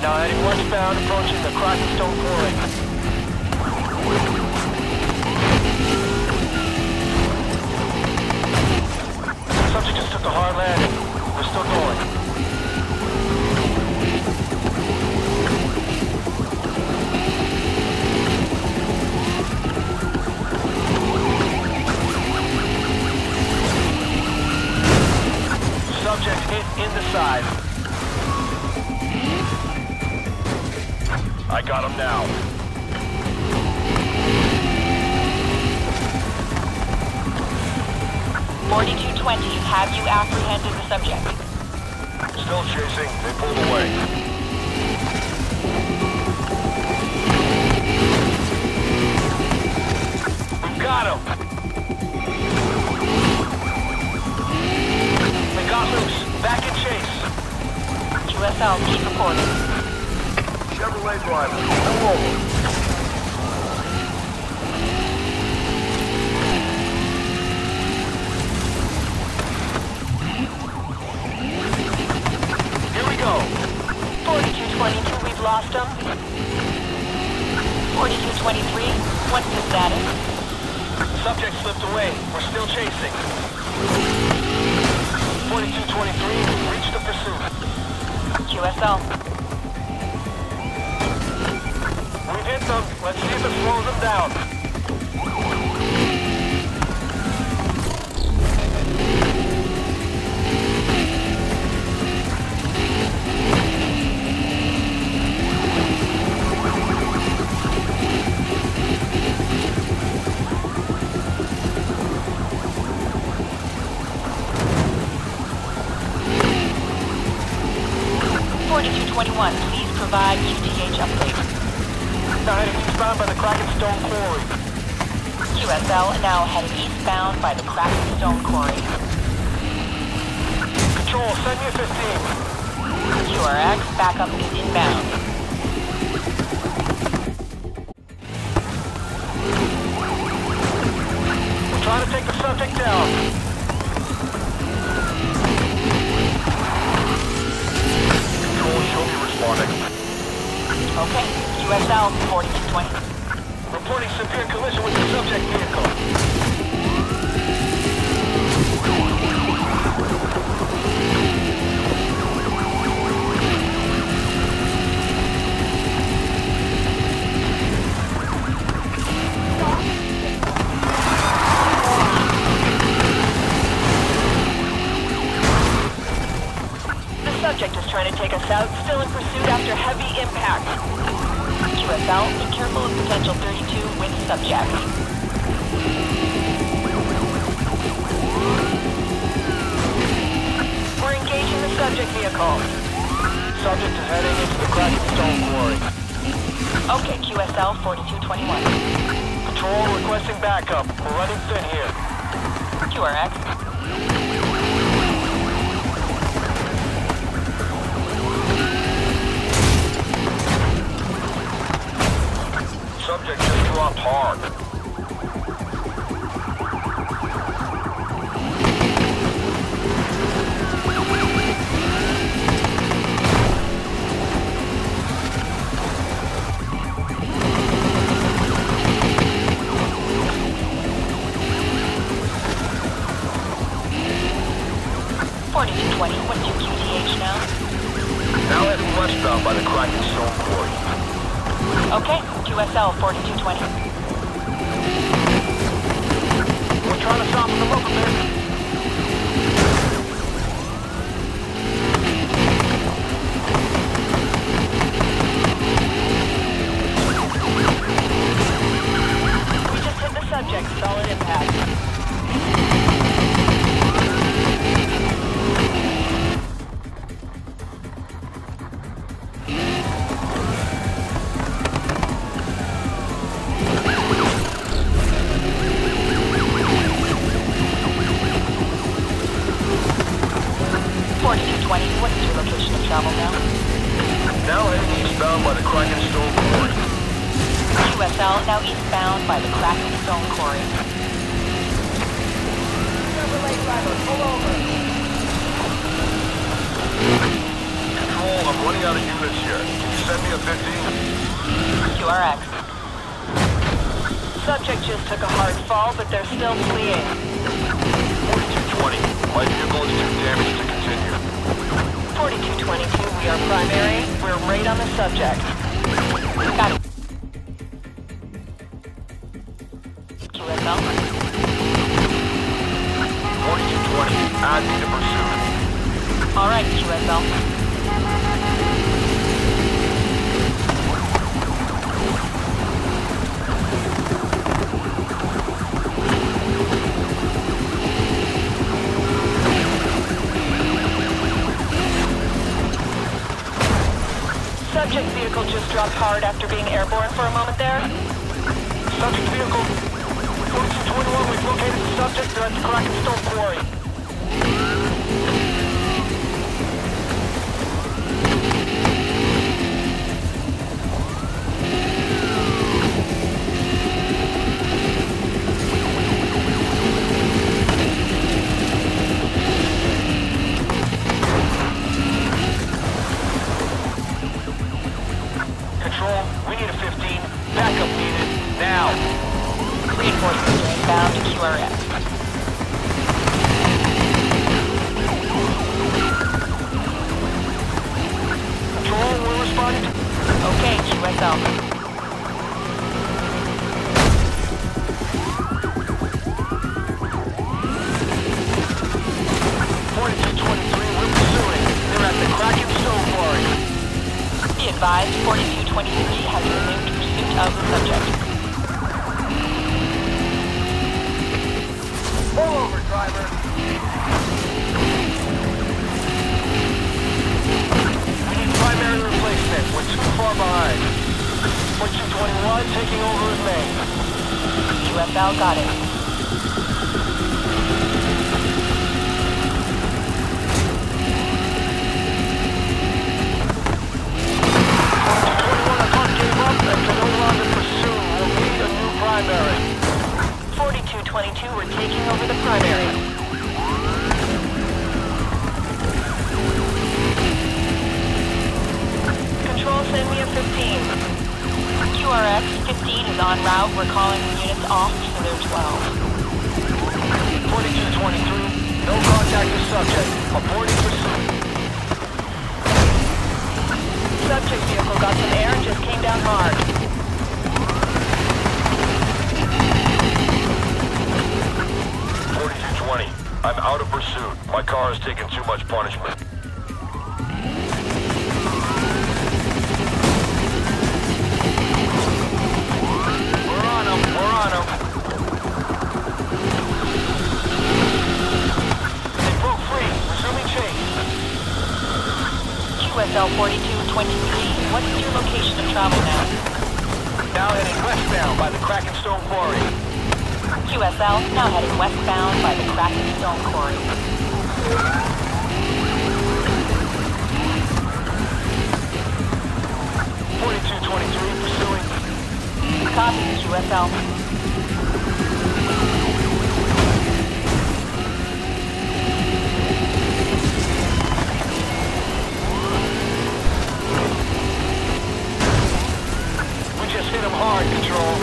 Now heading westbound, approaching the Kraken Stone Quarry. Subject just took a hard landing. We're still going. Subject hit in the side. I got him now. (4220), have you apprehended the subject? Still chasing. They pulled away. We've got him. They got loose. Back in chase. QSL, keep reporting. Chevrolet driver. Pull over. Here we go. 4222, we've lost him. 4223, what's the status? Subject slipped away. We're still chasing. 4223, reach the pursuit. QSL. We've hit them. Let's see if it slows them down. Please provide QTH update. Now heading eastbound by the Kraken Stone Quarry. QSL, now heading eastbound by the Kraken Stone Quarry. Control, send me a 15. QRX, backup is inbound. We're trying to take the subject down. Show me responding. Okay, QSL 4220. Reporting severe collision with the subject vehicle. Subject is trying to take us out, still in pursuit after heavy impact. QSL, be careful of potential 32 with subject. We're engaging the subject vehicle. Subject is heading into the Kraken Stone Quarry. Okay, QSL 4221. Control requesting backup. We're running thin here. QRX. Subject just dropped hard. What's your QTH now? Now heading westbound by the Kraken Stone Quarry. Okay, QSL 4220. We're trying to soften them up a bit. We just hit the subject, solid impact. What's your location of travel now? Now heading eastbound by the Kraken Stone Quarry. QSL, now eastbound by the Kraken Stone Quarry. Chevrolet driver, pull over. Control, I'm running out of units here. Can you send me a 15. QRX. Subject just took a hard fall, but they're still fleeing. 4220. My vehicle is too damaged to continue. 4222, we are primary. We're right on the subject. Got it. QSL. 4220. Add me to pursuit. All right, QSL. Subject vehicle just dropped hard after being airborne for a moment there. Subject vehicle. 4221, we've located the subject. They're at the Kraken Stone Quarry. Control, we need a 15. Backup needed. Now. Reinforcements are inbound to QRX. Control, we're responding. Okay, QSL. We're pursuing. They're at the Kraken Stone Quarry. Be advised, 4223 has resumed pursuit of the subject. Pull over, driver. We need primary replacement. We're too far behind. 4221 taking over as main. QSL got it. And can no longer pursue. We'll need a new primary. 4222, we're taking over the primary. Control, send me a 15. QRX, 15 is en route. We're calling units off to their 12. 4223, no contact with subject. Aborting pursuit. Subject vehicle got some air and just came down hard. 4220, I'm out of pursuit. My car has taken too much punishment. We're on him. They broke free. Resuming chase. QSL 4223, what's your location of travel now? Now heading westbound by the Kraken Stone Quarry. QSL, now heading westbound by the Kraken Stone Quarry. 4223 pursuing. Copy, QSL. Just hit him hard, Control.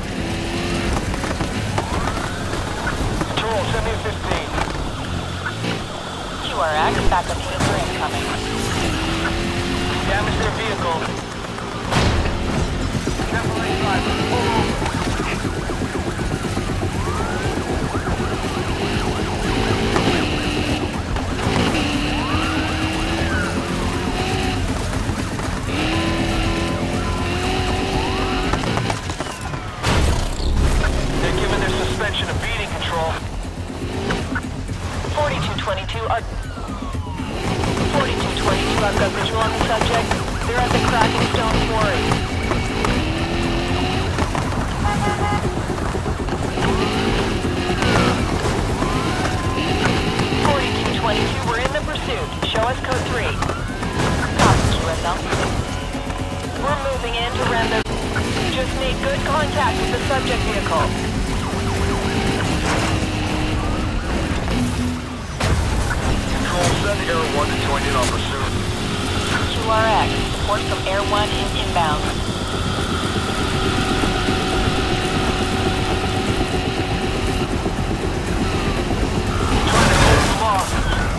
Control, send me a 15. QRX, backup units are incoming. Damage their vehicle. Careful, driver. Pull over. Suspension of beating, Control. 4222, I've got visual on the subject. They're at the Kraken Stone Quarry. 4222, we're in the pursuit. Show us code 3. Copy, QSL. We're moving in to render. Just made good contact with the subject vehicle. Control, send Air 1 to join in on pursuit. QRX, support from Air 1 is inbound. Trying to hold them off.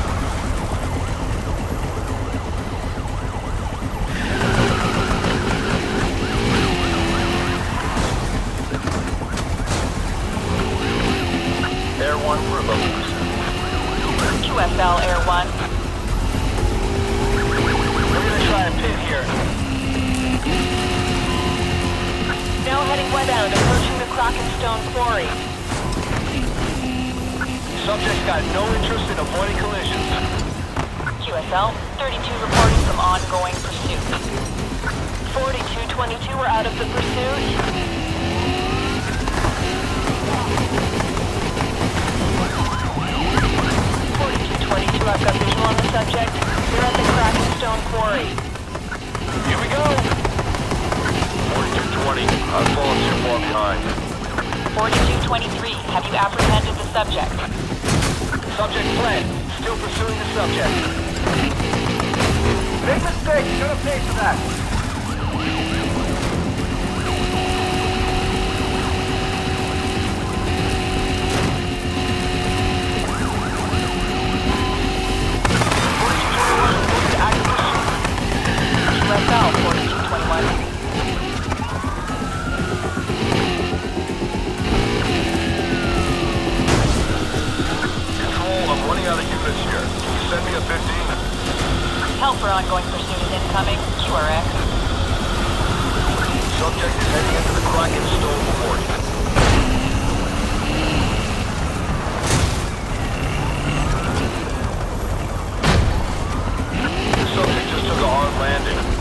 Air 1 for a local pursuit. QSL Air 1. We're gonna try a pit here. Now heading westbound, approaching the Krakenstone Quarry. Subject's got no interest in avoiding collisions. QSL, 32 reporting from ongoing pursuit. 4222 are out of the pursuit. 4222, I've got visual on the subject. They're at the Krakenstone Quarry. Here we go! 4220, I've fallen too far behind. 4223, have you apprehended the subject? Subject fled. Still pursuing the subject. Big mistake. Should have paid for that. QSL 4221. Control, I'm running out of units here. Can you send me a 15? Help for ongoing pursuit is incoming. QRX. Subject is heading into the Krakenstone Quarry. The subject just took a hard landing.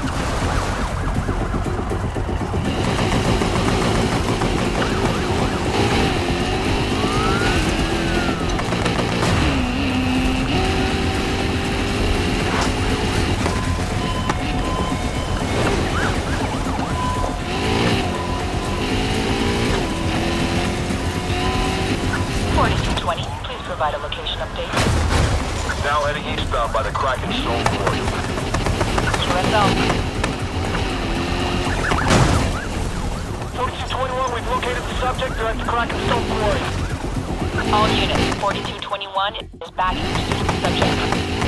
Provide a location update. Now heading eastbound by the Krakenstone Quarry. QSL. 4221, we've located the subject. They're at the Krakenstone Quarry. All units, 4221 is back in pursuit of the subject.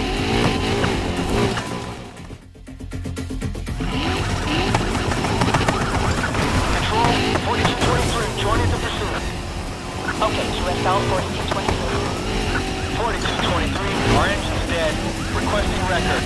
Control, 4223, joining the pursuit. Okay, QSL 4223. 4223, our engine's dead. Requesting record.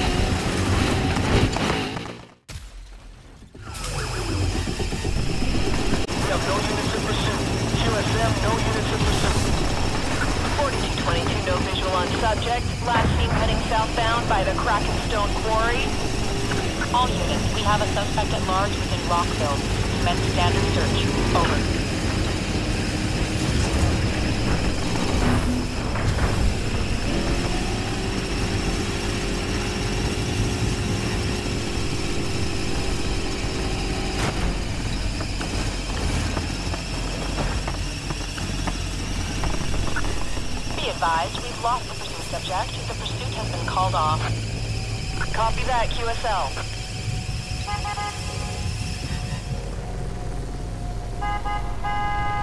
We have no units in pursuit. QSM, no units in pursuit. 4222, no visual on subject. Last seen heading southbound by the Krakenstone Quarry. All units, we have a suspect at large within Rockville. Commence standard search. Over. We've lost the pursuit subject. The pursuit has been called off. Copy that, QSL.